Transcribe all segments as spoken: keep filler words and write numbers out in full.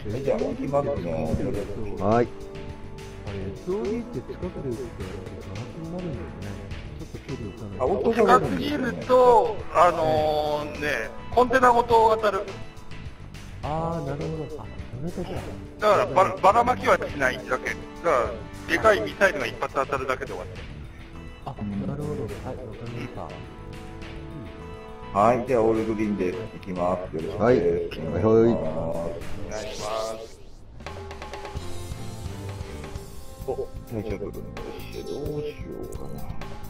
じゃあ行きますね。 はい。 エスオーディー って近くで打ってガラスになるんですね。ちょっと距離打たないあ、音近すぎると、あのー、ね、コンテナごと当たる。 ああ、なるほど。あ、それとか。 だからばらばらまきはしないだけ。だからでかいミサイルが一発当たるだけで終わる。 あ、なるほど。はい、わかりました。 はい、じゃあオールグリーンで行きます。よろしくはい。 ですはい。 お願いします。 お、最初部分としてどうしようかな。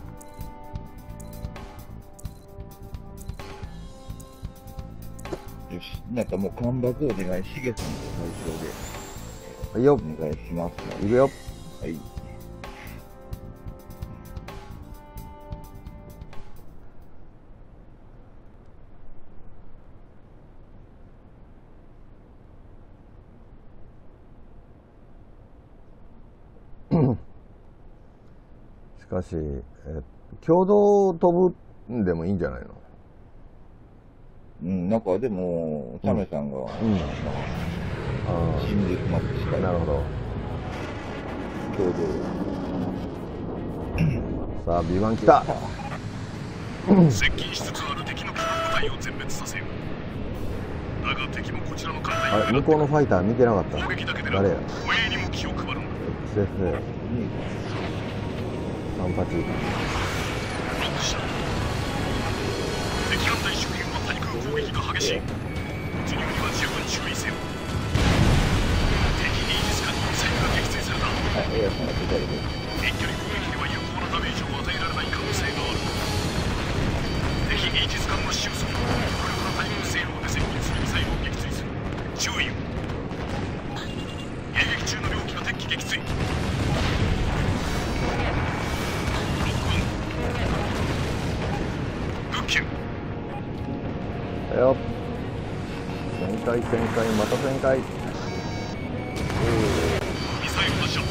よし、なんかもう干ばつお願い、しげさんと最初で。 はいよ。 お願いします。 いくよ。 はい。 しかし、え共同飛ぶんでもいいんじゃないの？ うん、なんかでも、サメさんが、 うん。 真実マッチしたい。 なるほど。 共同。 さあ、ビーワン来た。 接近しつつある敵の機動部隊を全滅させよう。だが敵もこちらの艦隊あれ、向こうのファイター見てなかった。 攻撃だけでなく誰や？ 護衛にも気を配るのだ。 エックスエフエー。さんじゅうはち。 ロックした。敵艦隊周辺は対空攻撃が激しい。突入には十分注意せよ。敵イージス艦にミサイルが撃墜された。 はい、エアさんが出たりで。 遠距離攻撃では有効なダメージを与えられない可能性がある。敵イージス艦は終速、強力な対空性能で接近するミサイルを撃墜する。注意を。迎撃中の両機が敵機撃墜。ロックオン。グッキュだよ。旋回、旋回、また旋回。 ミサイル発射。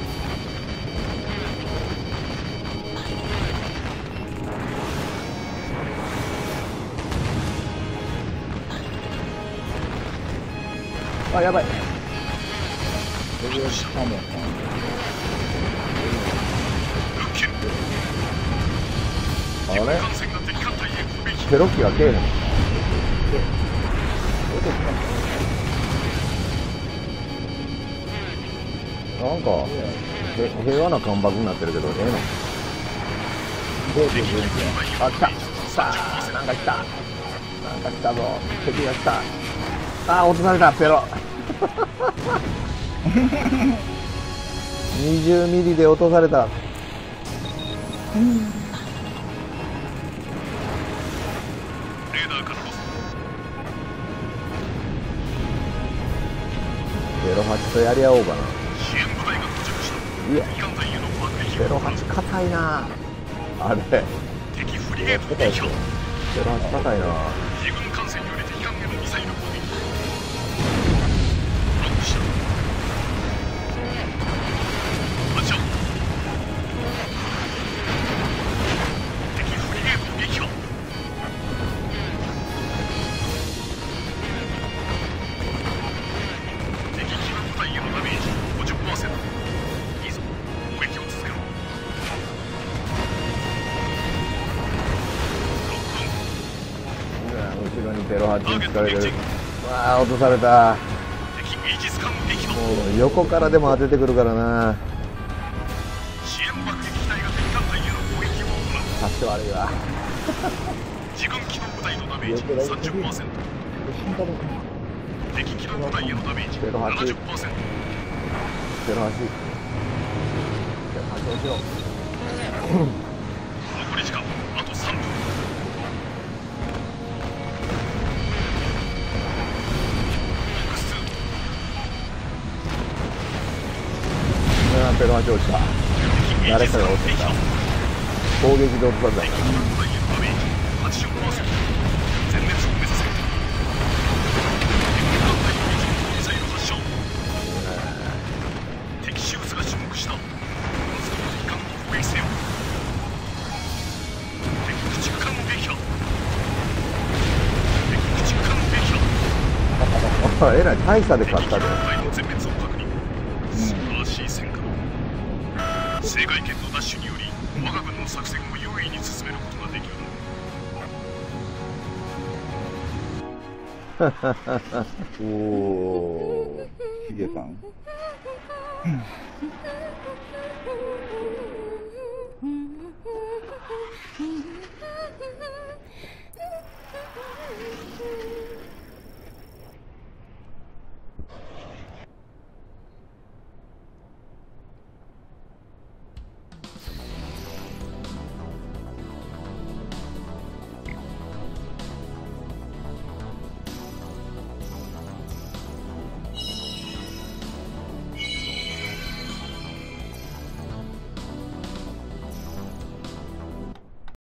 あ、やばい。 それをサメさん。 グッキュあれ艦船が敵艦隊へ攻撃。 テロッキがけえへん。なんか、へ平和な干ばつになってるけど、ええの？あ、来た。来た。なんか来た。なんか来たぞ。敵が来た。あー、落とされた、ペロ。にじゅうミリで落とされた。 レーダーからロス。 ゼロはちとやり合おうかな。 支援部隊が到着した。 いや、 敵艦隊への爆撃。 ゼロはち硬いな。あれ、 敵フリゲート撃破。 ゼロはち硬いな。 自軍艦船より敵艦へのミサイル攻撃。ロックした。発射。敵フリゲート撃破。敵機動部隊へのダメージ ごじゅっパーセント。いいぞ、攻撃を続けろ。ロックオン。 うわ、後ろにゼロはちに疲れてる。わあ、落とされた。 敵イージス艦撃破。 もう横からでも当ててくるからな。 支援爆撃機体が敵艦隊への攻撃を行う。 察し悪いわ。 自軍機動部隊のダメージ さんじゅっパーセント。敵機動部隊へのダメージ ななじゅっパーセント。 ゼロはち。ゼロはち落ちろ。 残り時間あとさんぷん。 あー、ペロはち落ちた。誰かが落ちた。攻撃で落とされた。 はちじゅっパーセント。全滅を目指せ。ミサイル発射。敵シューズが注目した。この次の敵艦を攻撃せよ。敵駆逐艦撃破。敵駆逐艦撃破。 えらい大差で勝ったで。 敵機の全滅を確認。素晴らしい戦果。制海権の奪取により我が軍の作戦を優位に進めることができる。 おー、しげさん。